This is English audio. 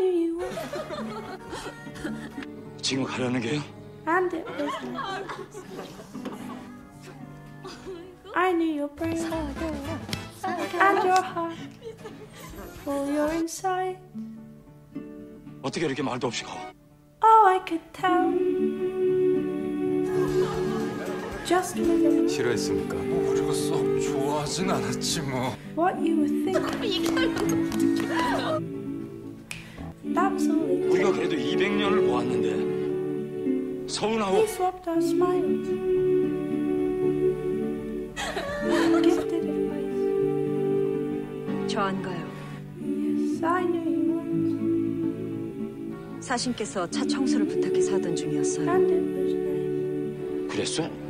knew you would. 지금 가려는 게요? And it was nice. I knew your brain and your heart. For you're inside. 어떻게 이렇게 말도 없이 가? Oh, I could tell. Just with a 싫어했습니까? 우리가 썩 좋아하진 않았지 뭐. what you were thinking. That was all it 우리가 그래도 200년을 모았는데 서운하고 We swapped our smiles. Gifted advice. 저 안 가요. Yes, I knew you would. 사신께서 차 청소를 부탁해서 하던 중이었어요. And it was nice. 그랬어?